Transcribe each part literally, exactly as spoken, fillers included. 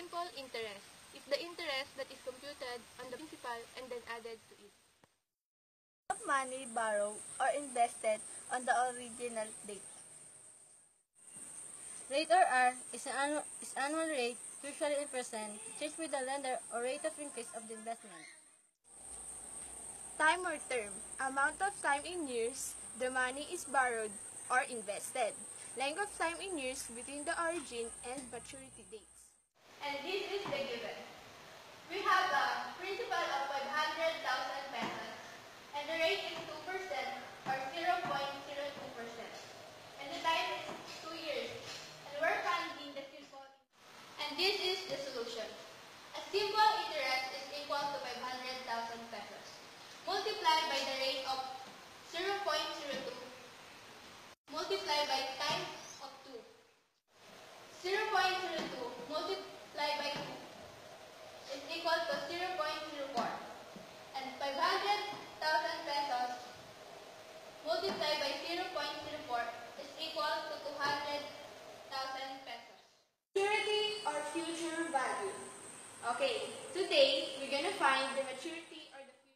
simple interest. It's the interest that is computed on the principal and then added to it. Of money borrowed or invested on the original date. Rate or R is an annual, is annual rate, usually in percent, changed with the lender or rate of increase of the investment. Time or term, amount of time in years the money is borrowed or invested. Length of time in years between the origin and maturity dates. And this is the given. We have a principal of five hundred thousand pesos and the rate is two percent or zero point zero two percent. And the time is two years. And we're finding the simple. And this is the solution. A simple interest is equal to five hundred thousand pesos multiplied by the rate of zero point zero two multiplied by time of two. zero point zero two multiplied by two is equal to zero point zero four. And five hundred thousand pesos multiplied by zero point zero four is equal to two hundred thousand pesos. Maturity or future value. Okay, today we're gonna find the maturity or the future.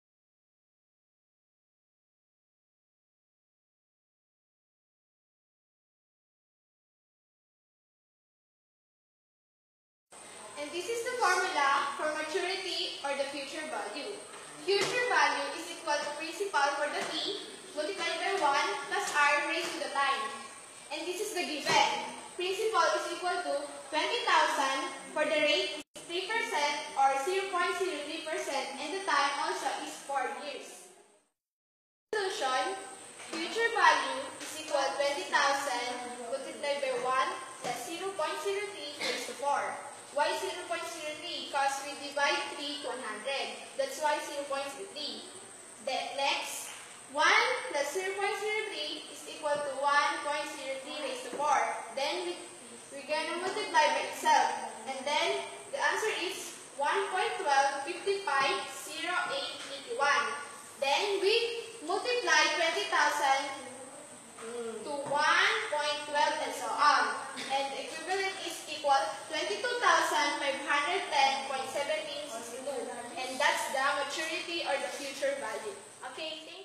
And this is the formula for maturity or the future value. Future value is equal to principal for the T multiplied by one plus R raised to the time. And this is the given. Principal is equal to twenty thousand for the rate is three percent or zero point zero three percent and the time also is four years. Solution, future value is equal to twenty thousand multiplied by one plus zero point zero three raised to four. Why zero point zero three? Because we divide three to one hundred. That's why zero point zero three. Then next, one plus zero point zero three is equal to one point zero three raised to four. Then we, we're going to multiply by itself. And then the answer is one point one two five five zero eight eight one. Then we multiply twenty thousand to one point one two and so on. And the equivalent is equal twenty-two thousand five hundred ten point one seven six two. And that's the maturity or the future value. Okay, thank you.